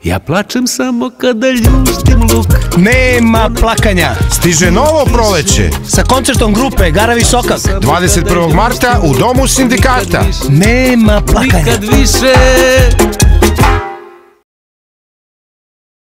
Ja plačem samo kada ljuštim luk. Nema plakanja. Stiže novo proleće Sa koncertom grupe Garavi Sokak. 21. marta u Domu sindikata. Nema plakanja. Nikad više